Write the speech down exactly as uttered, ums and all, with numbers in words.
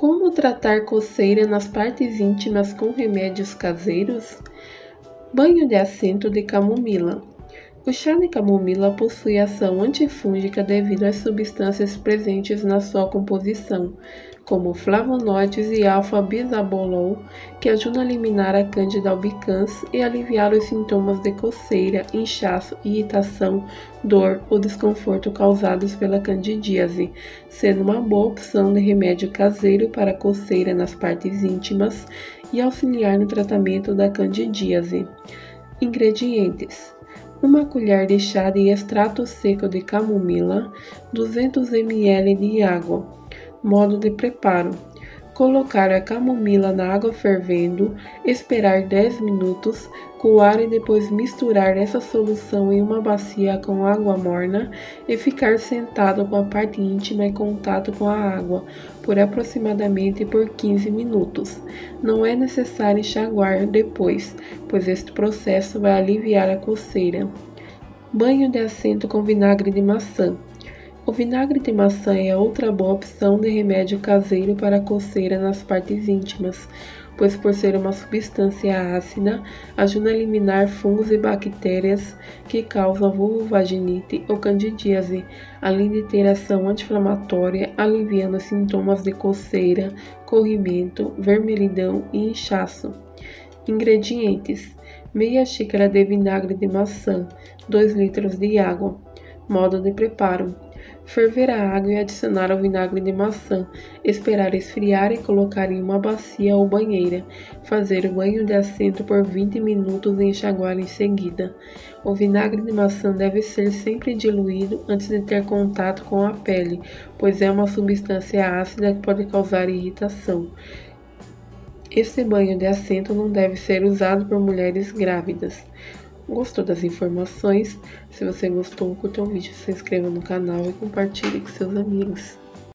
Como tratar coceira nas partes íntimas com remédios caseiros? Banho de assento de camomila. O chá de camomila possui ação antifúngica devido às substâncias presentes na sua composição, como flavonoides e alfa-bisabolol, que ajudam a eliminar a Candida albicans e aliviar os sintomas de coceira, inchaço, irritação, dor ou desconforto causados pela candidíase, sendo uma boa opção de remédio caseiro para coceira nas partes íntimas e auxiliar no tratamento da candidíase. Ingredientes: uma colher de chá de extrato seco de camomila, duzentos mililitros de água. Modo de preparo: colocar a camomila na água fervendo, esperar dez minutos, coar e depois misturar essa solução em uma bacia com água morna e ficar sentado com a parte íntima em contato com a água por aproximadamente por quinze minutos. Não é necessário enxaguar depois, pois este processo vai aliviar a coceira. Banho de assento com vinagre de maçã. O vinagre de maçã é outra boa opção de remédio caseiro para coceira nas partes íntimas, pois por ser uma substância ácida, ajuda a eliminar fungos e bactérias que causam vulvovaginite ou candidíase, além de ter ação anti-inflamatória, aliviando os sintomas de coceira, corrimento, vermelhidão e inchaço. Ingredientes: meia xícara de vinagre de maçã, dois litros de água. Modo de preparo: ferver a água e adicionar o vinagre de maçã, esperar esfriar e colocar em uma bacia ou banheira. Fazer o banho de assento por vinte minutos e enxaguar em seguida. O vinagre de maçã deve ser sempre diluído antes de ter contato com a pele, pois é uma substância ácida que pode causar irritação. Este banho de assento não deve ser usado por mulheres grávidas. Gostou das informações? Se você gostou, curta o vídeo, se inscreva no canal e compartilhe com seus amigos.